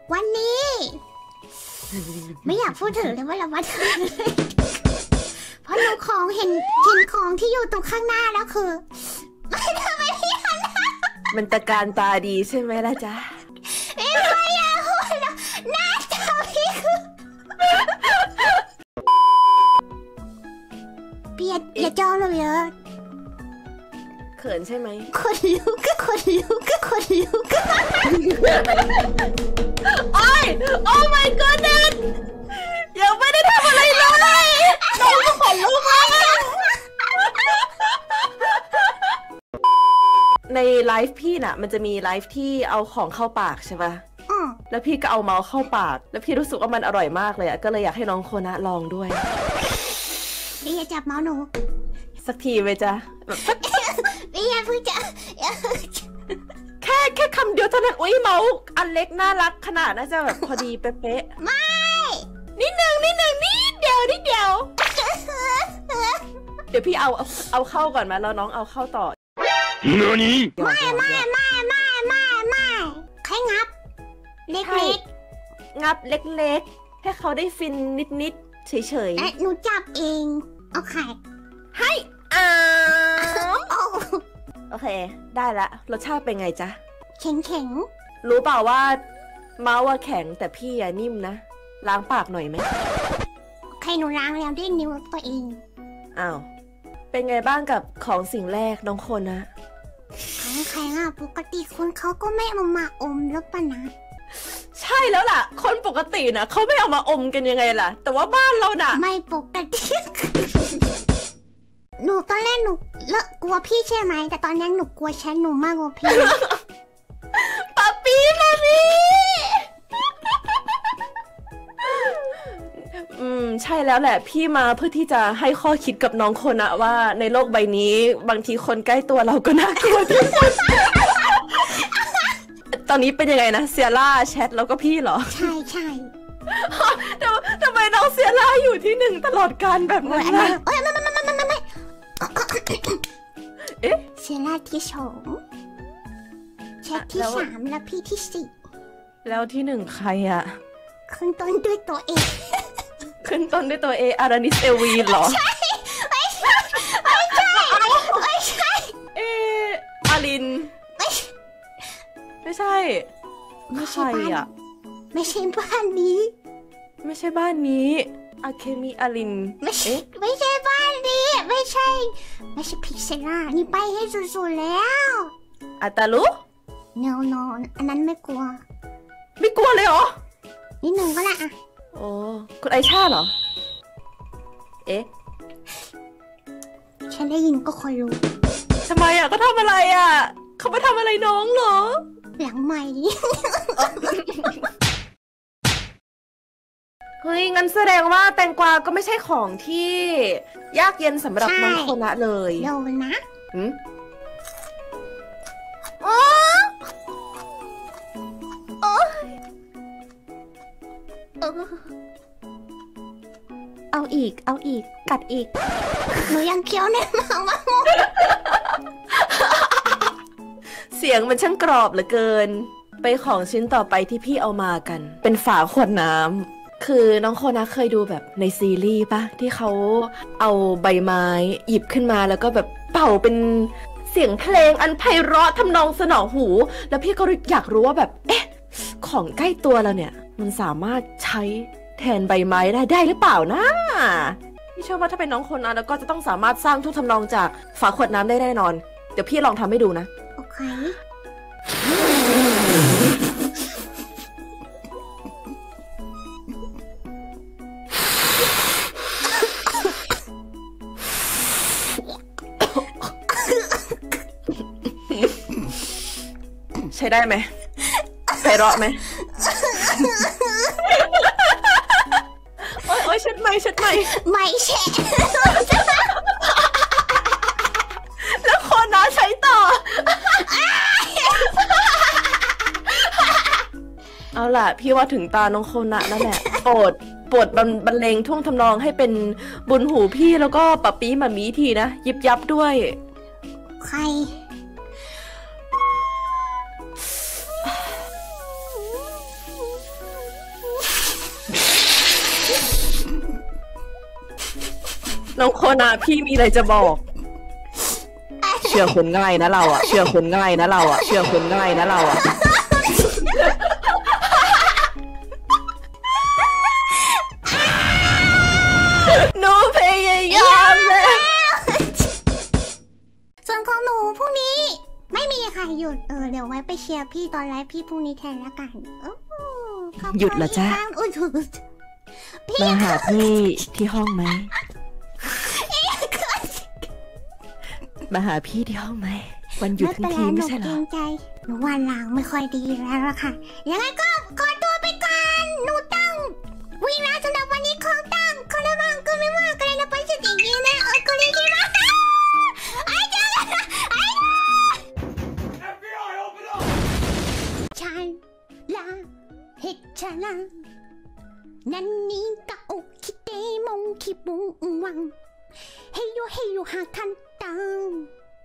วันนี้ไม่อยากพูดถึงเลยว่าเรามาถึงเพราะดูของเห็นของที่อยู่ตรงข้างหน้าแล้วคือไม่ทำไมพี่หันมันตะการตาดีใช่ไหมล่ะจ๊ะไม่อยากพูดแล้วหน้าตาพี่คือเปียดอย่าจ้องเลยเยอะเขินใช่ไหมคนลุกก็คนลุกก็คนลุกก็โอ้ยโอ้ my goodness ยังไม่ได้ทำอะไรเลยน้องก็ขนลุกแล้วในไลฟ์พี่น่ะมันจะมีไลฟ์ที่เอาของเข้าปากใช่ปะแล้วพี่ก็เอาเมาส์เข้าปากแล้วพี่รู้สึกว่ามันอร่อยมากเลยก็เลยอยากให้น้องโคนะลองด้วยพี่อย่าจับเมาส์หนูสักทีไปจ้ะพี่อย่าเพิ่งจะแค่คำเดียวเท่านั้นอุ้ยเมาส์อันเล็กน่ารักขนาดน่าจะแบบพอดีเป๊ะไม่นิดเดียวเดี๋ยวพี่เอาเข้าก่อนไหมแล้วน้องเอาเข้าต่อไม่แค่งับเล็กงับเล็กๆให้เขาได้ฟินนิดเฉยหนูจับเองโอเคให้โอเคได้ละรสชาติเป็นไงจ๊ะแข็งรู้เปล่าว่าเมาส์แข็งแต่พี่นิ่มนะล้างปากหน่อยไหมใครหนูล้างแล้วด้วยนิ้วตัวเองอ้าวเป็นไงบ้างกับของสิ่งแรกน้องคนนะใครปกติคนเขาก็ไม่เอามาอมแล้วปะนะใช่แล้วล่ะคนปกตินะเขาไม่เอามาอมกันยังไงล่ะแต่ว่าบ้านเราน่ะไม่ปกติหนูตอนแรกหนูกลัวพี่ใช่ไหมแต่ตอนนี้หนูกลัวฉันหนูมากกว่าพี่ป๊าปี้ใช่แล้วแหละพี่มาเพื่อที่จะให้ข้อคิดกับน้องคนนะว่าในโลกใบนี้บางทีคนใกล้ตัวเราก็น่ากลัวที่สุดตอนนี้เป็นยังไงนะเซียร่าแชทแล้วก็พี่เหรอใช่ทำไมน้องเซียร่าอยู่ที่1ตลอดการแบบนั้นไม่เอ๊ะเซียร่าที่2แชทที่3แล้วพี่ที่4 แล้วที่1ใครอะขึ้นต้นด้วยตัวเอขึ้นต้นด้วยตัวเออารานิสเอวีเหรอไม่ใช่อารินไม่ใช่อ่ะไม่ใช่บ้านนี้อาเคมิอารินไม่ใช่บ้านนี้ไม่ใช่พิกเซล่านี่ไปให้สุดๆแล้วอาตาลุ no อันนั้นไม่กลัวเลยเหรอนิดหนึ่งก็ได้อะโอ้คุณไอชาเหรอเอ๊ะฉันได้ยินก็คอยรู้ทำไมอ่ะก็ทำอะไรอ่ะเขาไม่ทำอะไรน้องเหรอหลังใหม่เฮ้ยงั้นแสดงว่าแตงกวาก็ไม่ใช่ของที่ยากเย็นสำหรับน้องโคนะเลยเดี๋ยวนะเอาอีกกัดอีกหนูยังเคี้ยวแน่มากเสียงมันช่างกรอบเหลือเกินไปของชิ้นต่อไปที่พี่เอามากันเป็นฝาขวดน้ำคือน้องโคนะเคยดูแบบในซีรีส์ปะที่เขาเอาใบไม้หยิบขึ้นมาแล้วก็แบบเป่าเป็นเสียงเพลงอันไพเราะทำนองสนอหูแล้วพี่ก็อยากรู้ว่าแบบของใกล้ตัวเราเนี่ยมันสามารถใช้แทนใบไม้ได้หรือเปล่านะพี่เชื่อว่าถ้าเป็นน้องคนนะแล้วก็จะต้องสามารถสร้างทุกทำนองจากฝาขวดน้ำได้แน่นอนเดี๋ยวพี่ลองทำให้ดูนะโอเคใช้ได้ไหมไพเราะไหมโอ๊ยเช็ดไหมไม่เช็ดแล้วคนน้าใช้ต่อเอาล่ะพี่ว่าถึงตาน้องโคนะแล้วแหละโปรดบรรเลงท่วงทำนองให้เป็นบุญหูพี่แล้วก็ปะปี้มามีทีนะยิบยับด้วยใครอน้องโคนาพี่มีอะไรจะบอก เชื่อคนง่ายนะเราอ่ะ เชื่อคนง่ายนะเราอ่ะ เชื่อคนง่ายนะเราอ่ะหนูพยายามเลยส่วนของหนูพรุ่งนี้ไม่มีใครหยุดเดี๋ยวไว้ไปเชียร์พี่ตอนไลฟ์พี่พรุ่งนี้แทนละกันหยุดเหรอจ๊ะมาหาพี่ที่ห้องไหมมาหาพี่ที่ห้องไหมวันหยุดทั้งทีไม่ใช่เหรอหนูวันหลังไม่ค่อยดีแล้วล่ะค่ะยังไงก็ขอตัวไปก่อนหนูตั้งวิ่งแล้วสำหรับวันนี้ของตั้งคนละบ้างก็ไม่ว่ากันเลยนะไปสติดีนะก็เลยคิดว่าไอ้เจ้าไอ้ FBI open up ฉันลาเหตุฉันนั่นนี่ก็โอคิดเดมงคิบุงวังเฮโยเฮโยหาทันตัง